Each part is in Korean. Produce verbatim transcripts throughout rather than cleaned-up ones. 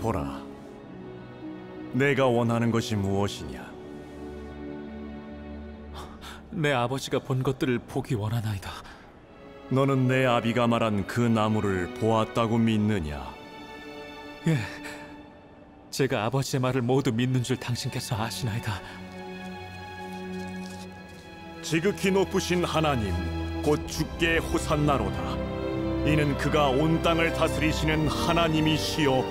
보라, 내가 원하는 것이 무엇이냐? 내 아버지가 본 것들을 보기 원하나이다. 너는 내 아비가 말한 그 나무를 보았다고 믿느냐? 예, 제가 아버지의 말을 모두 믿는 줄 당신께서 아시나이다. 지극히 높으신 하나님, 곧 주께 호산나로다. 이는 그가 온 땅을 다스리시는 하나님이시요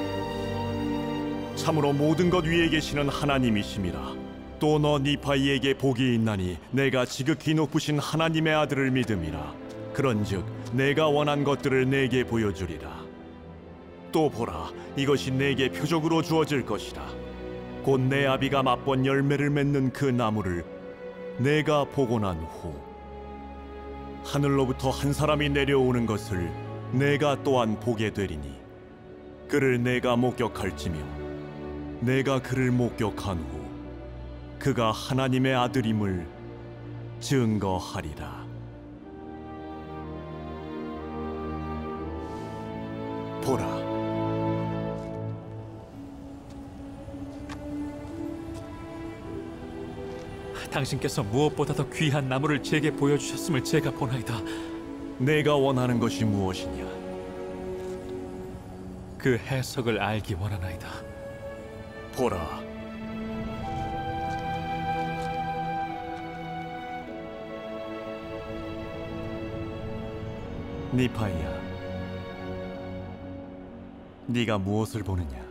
참으로 모든 것 위에 계시는 하나님이심이라. 또 너 니파이에게 복이 있나니 내가 지극히 높으신 하나님의 아들을 믿음이라. 그런즉 내가 원한 것들을 내게 보여주리라. 또 보라, 이것이 내게 표적으로 주어질 것이다. 곧 내 아비가 맛본 열매를 맺는 그 나무를 내가 보고 난 후 하늘로부터 한 사람이 내려오는 것을 내가 또한 보게 되리니 그를 내가 목격할지며 내가 그를 목격한 후 그가 하나님의 아들임을 증거하리라. 보라, 당신께서 무엇보다도 귀한 나무를 제게 보여주셨음을 제가 보나이다. 내가 원하는 것이 무엇이냐? 그 해석을 알기 원하나이다. 보라, 니파이야, 네가 무엇을 보느냐?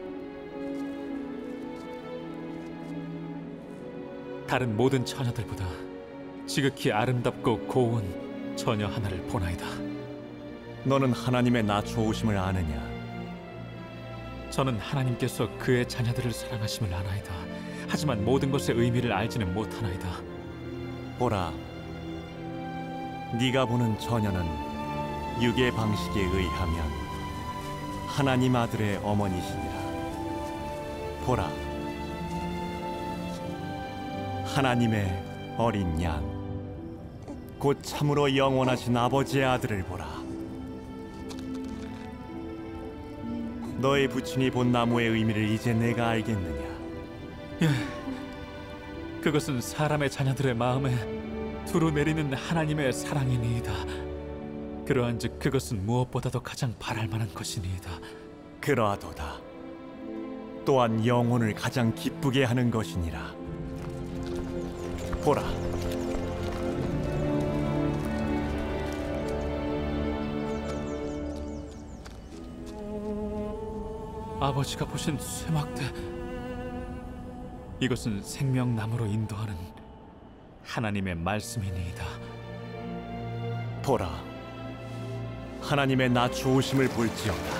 다른 모든 처녀들보다 지극히 아름답고 고운 처녀 하나를 보나이다. 너는 하나님의 나 좋으심을 아느냐? 저는 하나님께서 그의 자녀들을 사랑하심을 아나이다. 하지만 모든 것의 의미를 알지는 못하나이다. 보라, 네가 보는 처녀는 육의 방식에 의하면 하나님 아들의 어머니시니라. 보라, 하나님의 어린 양, 곧 참으로 영원하신 아버지의 아들을 보라. 너의 부친이 본 나무의 의미를 이제 내가 알겠느냐? 예, 그것은 사람의 자녀들의 마음에 두루 내리는 하나님의 사랑이니이다. 그러한즉 그것은 무엇보다도 가장 바랄 만한 것이니이다. 그러하도다. 또한 영혼을 가장 기쁘게 하는 것이니라. 보라, 아버지가 보신 쇠막대, 이것은 생명나무로 인도하는 하나님의 말씀이니이다. 보라, 하나님의 나 좋으심을 볼지어다.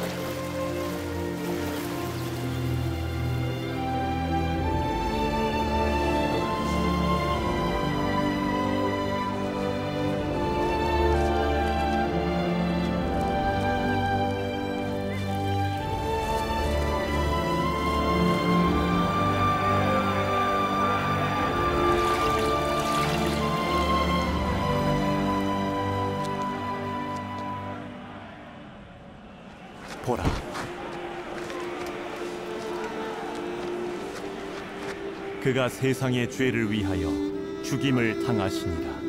보라, 그가 세상의 죄를 위하여 죽임을 당하시니라.